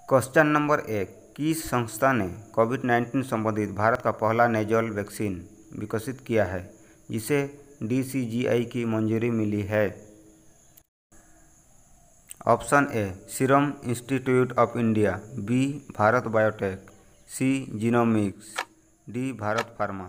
Question number 1, किस संस्था ने कोविड-19 संबंधित भारत का पहला नेजल वैक्सीन विकसित किया है जिसे DCGI की मंजूरी मिली है? Option A Serum Institute of India, B Bharat Biotech, C Genomics, D Bharat pharma.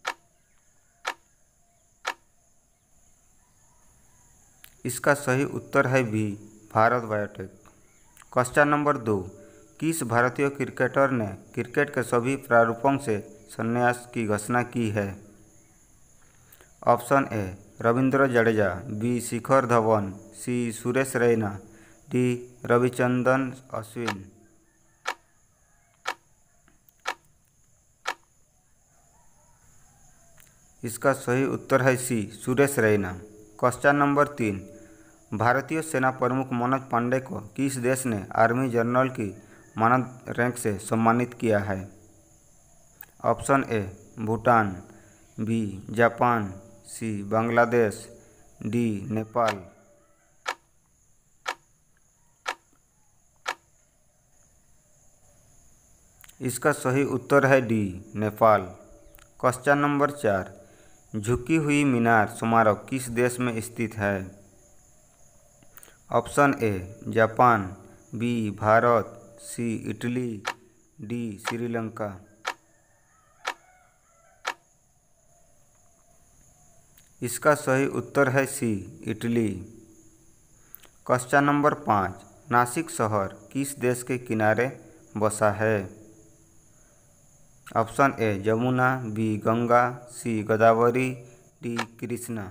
इसका सही उत्तर है B Bharat Biotech. Question number 2, किस भारतीय क्रिकेटर ने क्रिकेट के सभी प्रारूपों से संन्यास की घोषणा की है? Option A Ravindra Jadeja, B Shikhar Dhawan, C Suresh Raina, D Ravichandran Ashwin. इसका सही उत्तर है C Suresh Raina. Question number 3, भारतीय सेना प्रमुख मनोज पांडे को किस देश ने आर्मी जनरल की मानद रैंक से सम्मानित किया है? Option A Bhutan, B Japan, C Bangladesh, D Nepal. इसका सही उत्तर है डी नेपाल। क्वेश्चन नंबर 4, झुकी हुई मीनार स्मारक किस देश में स्थित है? Option A Japan, B Bharat, C Italy, D Sri Lanka. इसका सही उत्तर है C Italy. Question number 5, Nashik शहर किस देश के किनारे बसा है? Option A Yamuna, B Ganga, C Godavari, D Krishna.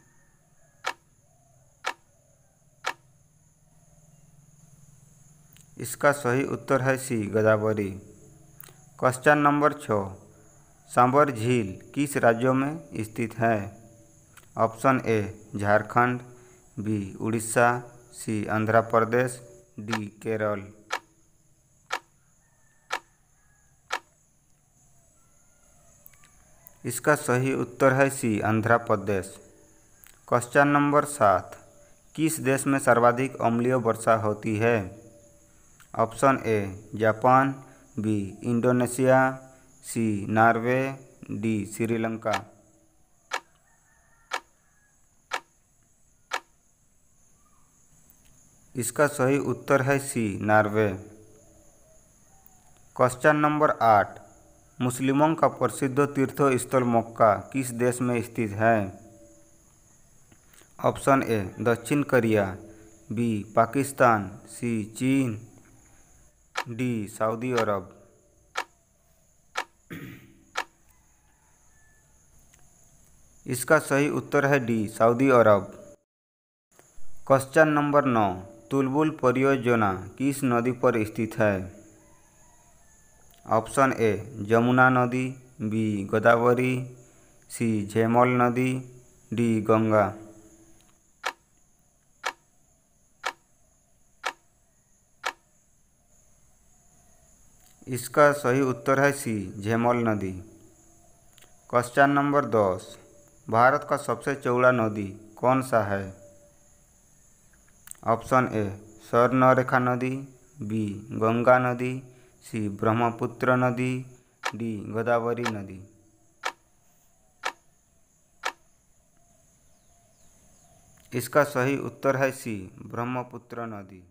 इसका सही उत्तर है C Godavari. Question number 6, Sambhar झील किस राज्यों में स्थित है? Option A Jharkhand, B Orissa, C Andhra Pradesh, D Kerala. इसका सही उत्तर है सी आंध्र प्रदेश। क्वेश्चन नंबर 7, किस देश में सर्वाधिक अम्लीय वर्षा होती है? Option A Japan, B Indonesia, C Norway, D Sri Lanka. इसका सही उत्तर है सी नॉर्वे। क्वेश्चन नंबर 8, मुस्लिमों का प्रसिद्ध तीर्थ स्थल मक्का किस देश में स्थित है? ऑप्शन ए दक्षिण कोरिया, बी पाकिस्तान, सी चीन, डी सऊदी अरब। इसका सही उत्तर है D Saudi Arabia. Question number 9, Tulbul परियोजना किस नदी पर स्थित है? ऑप्शन ए यमुना नदी, बी गोदावरी, सी झेलम नदी, डी गंगा। इसका सही उत्तर है सी झेलम नदी। क्वेश्चन नंबर 10, भारत का सबसे चौड़ा नदी कौन सा है? ऑप्शन ए स्वर्णरेखा नदी, बी गंगा नदी, सी ब्रह्मपुत्र नदी, डी गोदावरी नदी। इसका सही उत्तर है सी ब्रह्मपुत्र नदी।